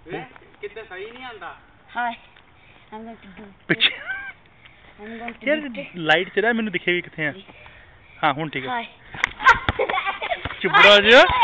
ਕਿਤੇ ਸਹੀ ਨਹੀਂ ਆਂਦਾ। ਹਾਏ I'm going to do ਪਿੱਛੇ I'm going to ਯਾਰ do ਲਾਈਟ ਚ ਰਹਿ, ਮੈਨੂੰ ਦਿਖੇ ਵੀ ਕਿੱਥੇ ਆ। ਹਾਂ ਹੁਣ ਠੀਕ ਹੈ। ਹਾਏ ਚੁੱਪੜਾ ਜਿਹਾ